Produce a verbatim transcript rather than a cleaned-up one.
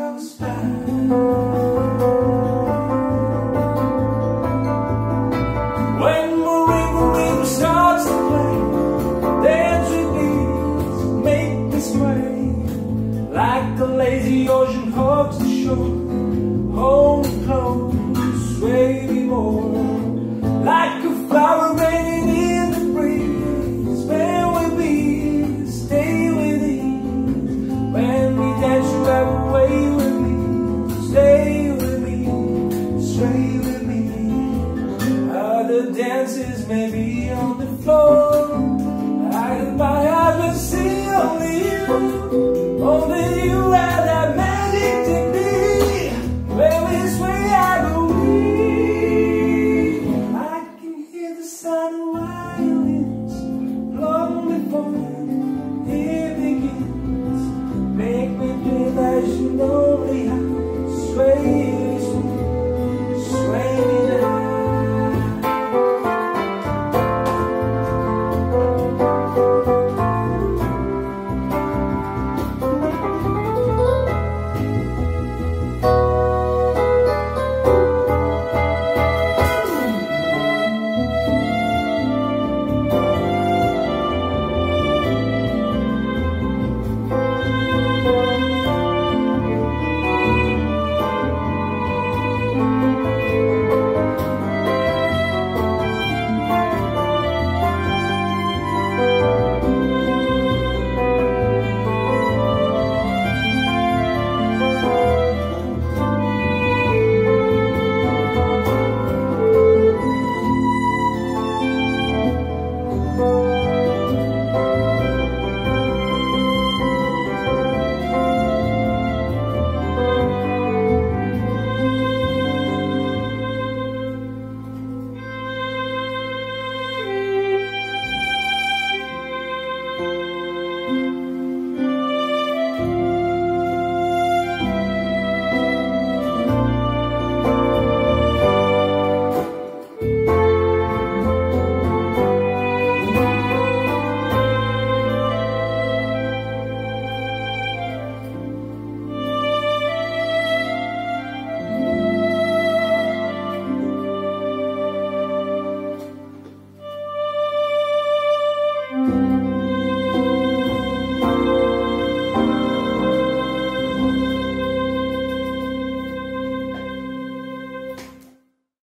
comes back. When the river rhythm starts to play, dance with these, make me sway. Like the lazy ocean hugs the shore, hold me close, sway me more. Like a flower raining in the breeze, when we be, stay with ease. When we dance, you have a way with me, stay with me, sway with me. Other dances may be on the floor,